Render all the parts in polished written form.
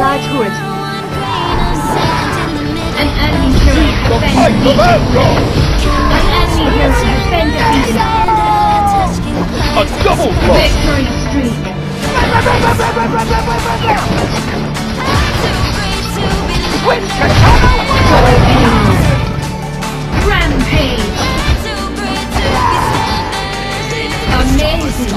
allied turret. An enemy hero has been defeated. An enemy hero has been defeated. A double blow! Victory streak. Rampage. Amazing.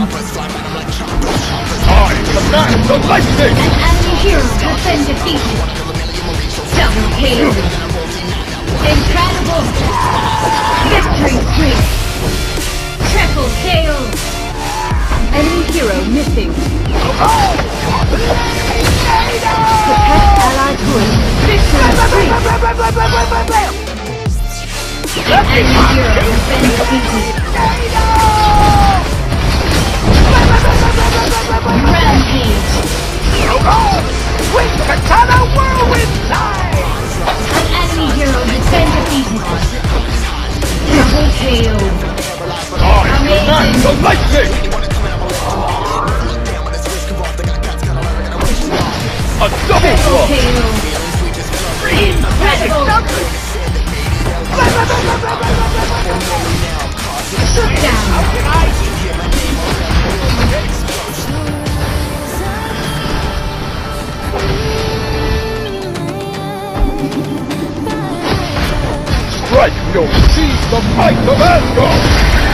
I command the lightning! An enemy hero has been defeated. Double kill. Incredible. Victory streak. Triple kill. Enemy hero missing. Protect allied turret. Victory streak. An enemy hero has been defeated. Rampage. With Katana Whirlwind Live! An enemy hero has been defeated. Double kill. I command the lightning! A double blow! Kill. Incredible. Shut down. Strike your seize the might of Asgard!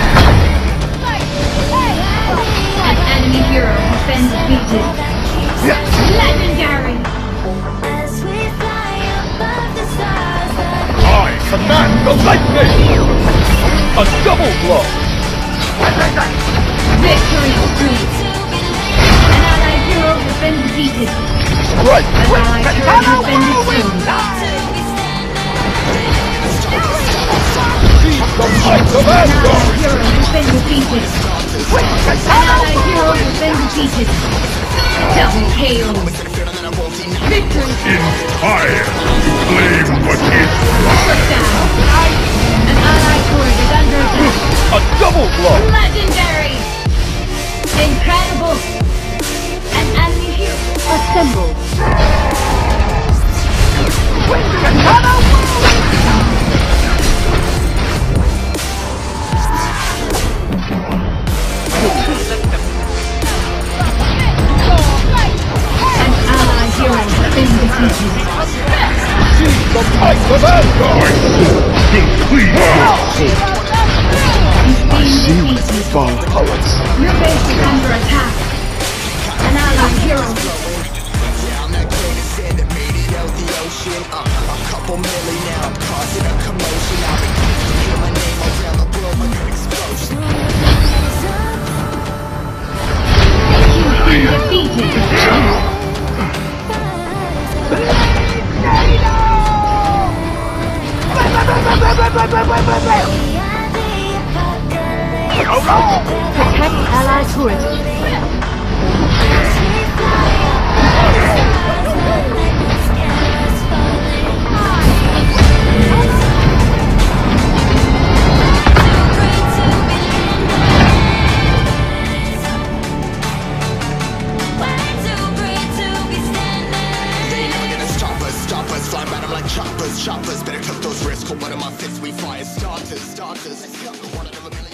An enemy hero has been defeated. Legendary. I command the lightning! A double blow! Victory streak. An allied hero has been defeated. Strike An allied turret has been destroyed. Seize the might of An Asgard! allied hero has been defeated. An allied hero has been defeated. Double KO. Victory. In fire! Flame what is Shut down. An allied turret is under attack. a double blow! Legendary. Incredible. An enemy hero assembled. An allied hero has been defeated. Seize the might of Asgard! Complete He's been defeated. poets! Your base is under attack. An allied hero. You've been defeated. Protect allied turret. Choppers, better took those risks. One of my fists, we fire starters. One of them